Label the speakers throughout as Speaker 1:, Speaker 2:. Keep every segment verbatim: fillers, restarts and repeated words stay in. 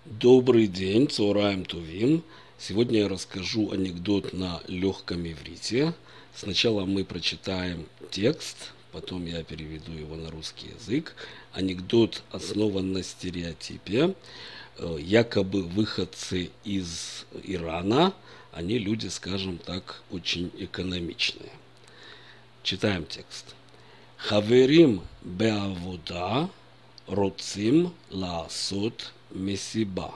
Speaker 1: Добрый день, Цураем Тувим. Сегодня я расскажу анекдот на легком иврите. Сначала мы прочитаем текст, потом я переведу его на русский язык. Анекдот основан на стереотипе. Якобы выходцы из Ирана, они люди, скажем так, очень экономичные. Читаем текст. Хаверим беавода роцим лаасот מסיבה.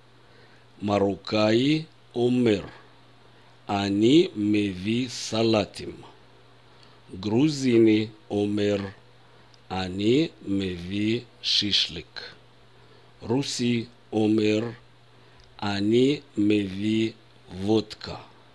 Speaker 1: מרוקאי אומר, אני מביא סלטים. גרוזיני אומר, אני מביא שישליק. רוסי אומר, אני מביא וודקה.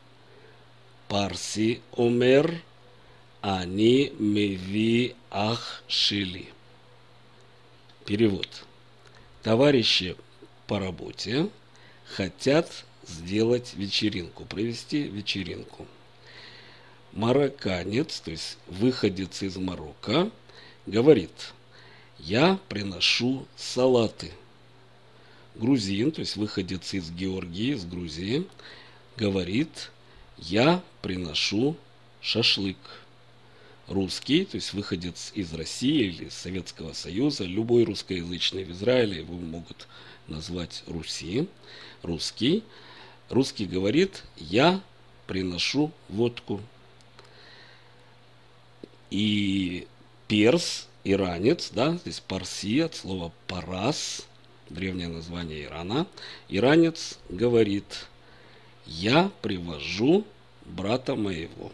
Speaker 1: פרסי אומר, אני מביא אח שלי. Перевод. Товарищи по работе хотят сделать вечеринку, провести вечеринку. Марокканец, то есть выходец из Марокко, говорит: я приношу салаты. Грузин, то есть выходец из Георгии, из Грузии, говорит: я приношу шашлык. Русский, то есть выходец из России или из Советского Союза, любой русскоязычный в Израиле, его могут назвать Руси, русский. Русский говорит: я приношу водку. И перс, иранец, да, здесь парси от слова парас, древнее название Ирана. Иранец говорит: я привожу брата моего.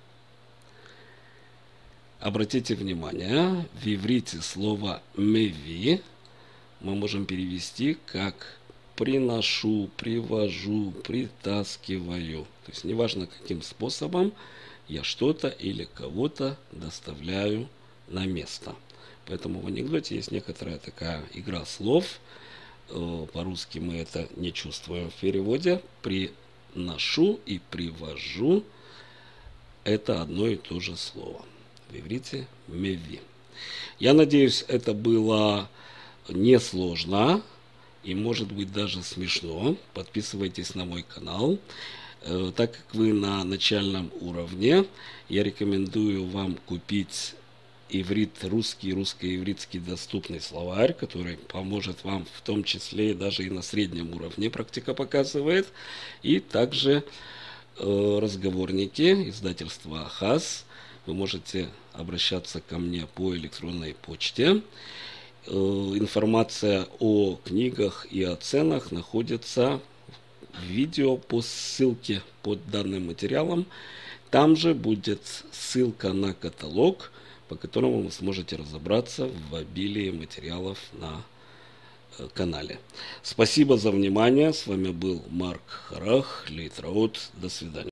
Speaker 1: Обратите внимание, в иврите слово «меви» мы можем перевести как «приношу», «привожу», «притаскиваю». То есть, неважно каким способом, я что-то или кого-то доставляю на место. Поэтому в анекдоте есть некоторая такая игра слов. По-русски мы это не чувствуем в переводе. «Приношу» и «привожу» – это одно и то же слово. В иврите меви. Я надеюсь, это было несложно и, может быть, даже смешно. Подписывайтесь на мой канал. Так как вы на начальном уровне, я рекомендую вам купить иврит русский, русско-ивритский доступный словарь, который поможет вам в том числе даже и на среднем уровне, практика показывает. И также э, разговорники издательства Ахаз. Вы можете обращаться ко мне по электронной почте. Информация о книгах и о ценах находится в видео по ссылке под данным материалом. Там же будет ссылка на каталог, по которому вы сможете разобраться в обилии материалов на канале. Спасибо за внимание. С вами был Марк Харах. Лейтраот. До свидания.